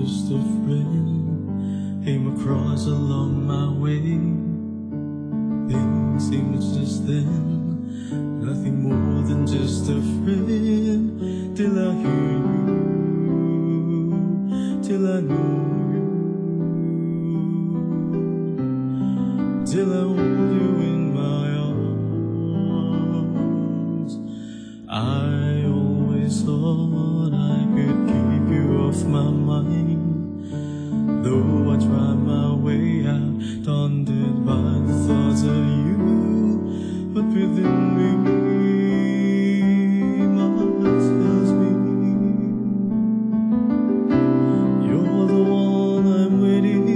just a friend came across along my way. Things seemed just then nothing more than just a friend, till I hear you, till I know you, till I hold you in my arms. I always thought I could keep you off my mind, though I tried my way out, daunted by the thoughts of you. But within me, my heart tells me you're the one I'm waiting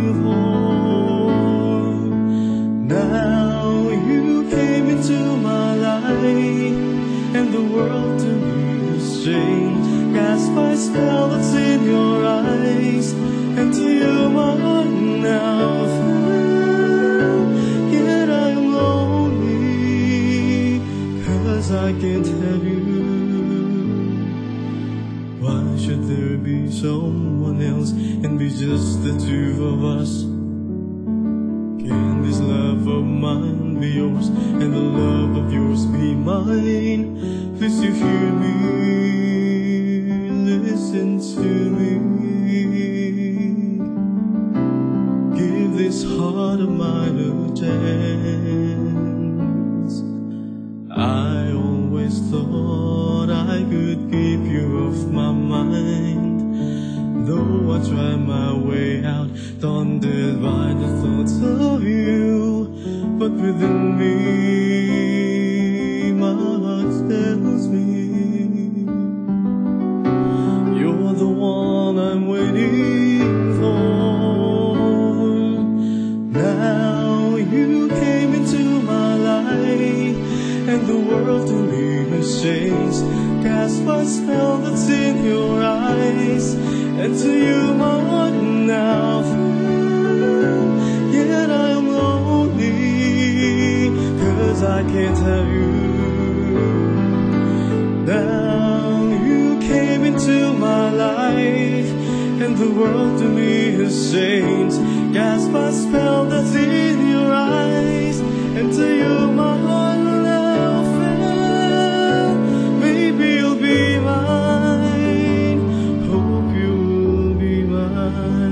for. Now you came into my life, and the world to me is changed. Cast my spell that's in your eyes, and to you my heart now found. Yet I'm lonely, 'cause I can't have you. Why should there be someone else and be just the two of us? Can this love of mine be yours, and the love of yours be mine? Please you hear me, listen to me. Give this heart of mine a chance. I always thought I could keep you off my mind, though I tried my way out, daunted by the thoughts of you. But within me, my heart tells me you're the one I'm waiting for. Now you came into my life, and the world to me has changed. Cast my spell that's in your eyes, and to you my heart now found. Yet I am lonely, 'cause I can't have you. Now you came into my life, and the world to me has changed. Cast my spell that's in your eyes, and to you my heart now found. Maybe you'll be mine, hope you'll be mine.